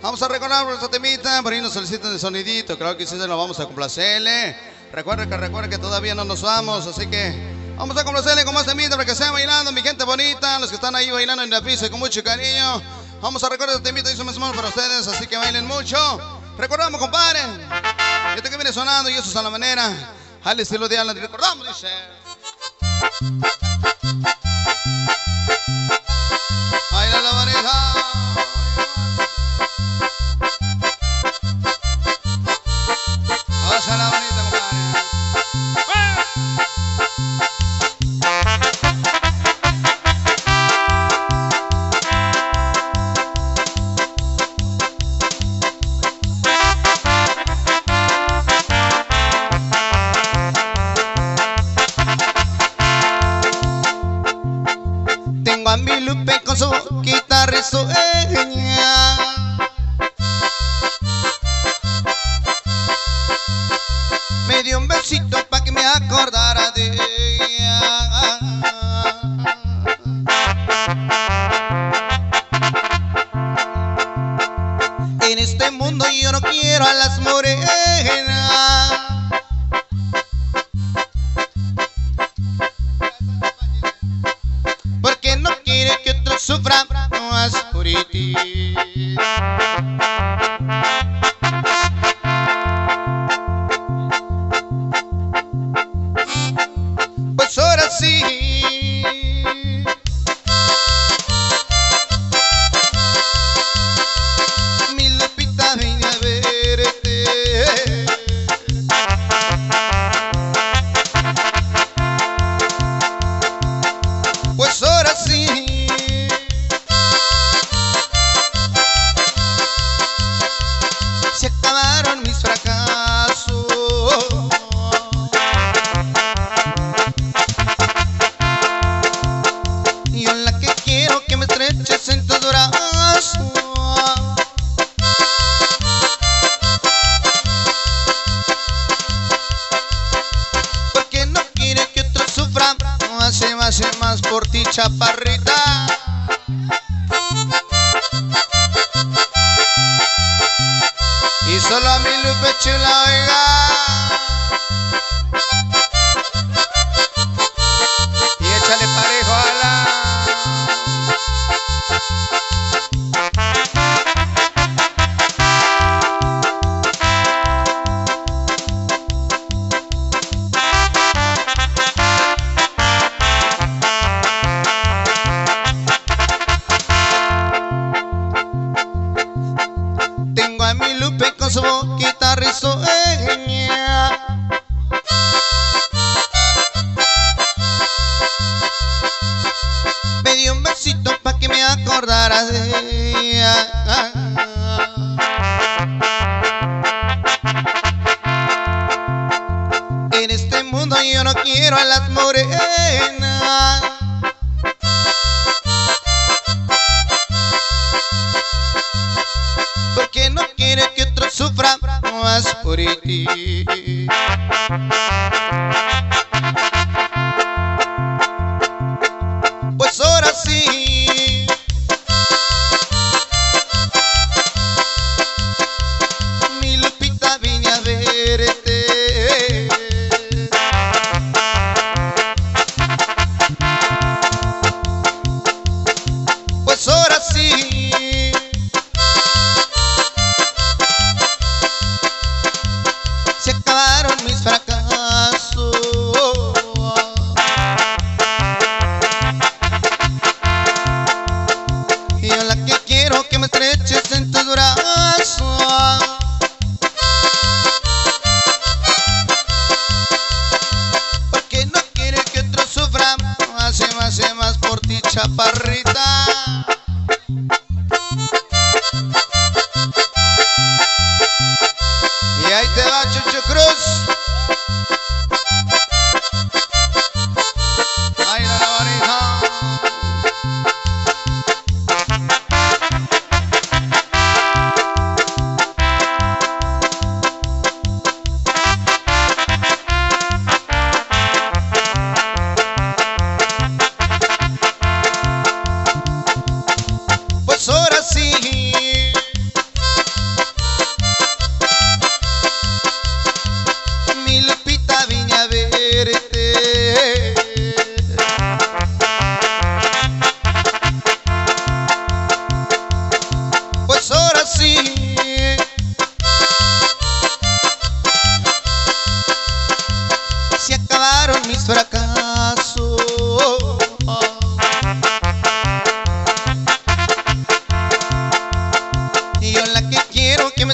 Vamos a recordar nuestra temita, por ahí nos solicitan el sonidito, creo que sí se lo vamos a complacerle. Recuerden que todavía no nos vamos, así que vamos a complacerle con más temita para que sea bailando, mi gente bonita, los que están ahí bailando en la pista con mucho cariño. Vamos a recordar esta temita y eso mismo para ustedes, así que bailen mucho. Recordamos, compadre, este que viene sonando y eso es a la manera, al estilo de Alan, recordamos, dice. Baila la pareja. Pásala bonita, compadre. Tengo a mi Lupe con su guitarra y sueña. Me dio un besito pa' que me acordara de ella. En este mundo yo no quiero a las morenas, porque no quiere que otros sufran más por ti. Pues ahora sí, mi Lupita vine a verte. Pues ahora sí, se acabaron mis fracasos. Yo la que quiero que me estreches en tu brazo, porque no quiere que otros sufran. No hace más por ti, chaparrita. Y solo a mi Lupe chula, oiga. Y échale parejo a la. Tengo a mi Lupe con su guitarra y sueña. Me dio un besito pa' que me acordara de ella. En este mundo yo no quiero a las morenas, porque no quiere que otros sufran más por ti. Pues ahora sí, mi Lupita vine a verte. Pues ahora sí, se acabaron mis fracasos.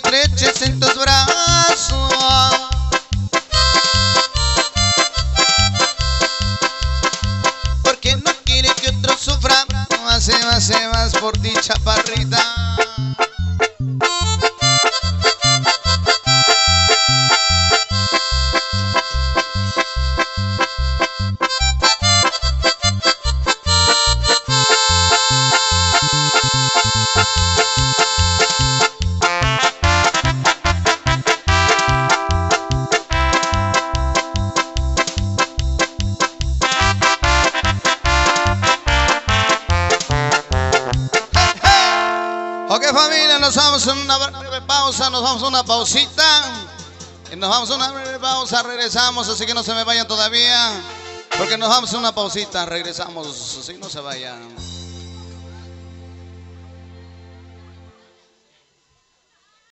estreches en tus brazos. Porque no quiere que otro sufra. Más por ti, chaparrita. Ok, familia, nos vamos a una breve pausa, nos vamos a una pausita. Y nos vamos a una breve pausa, regresamos, así que no se me vayan todavía. Porque nos vamos a una pausita, regresamos, así no se vayan.